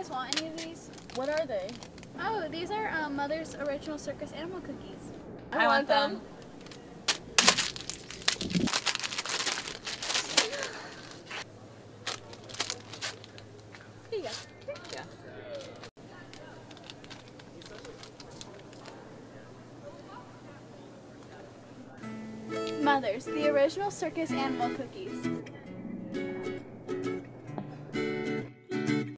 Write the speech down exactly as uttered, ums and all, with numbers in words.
guys want any of these? What are they? Oh, these are um, Mother's Original Circus Animal Cookies. I, I want, want them. them. Here you go. Yeah. Mother's, the Original Circus Animal Cookies.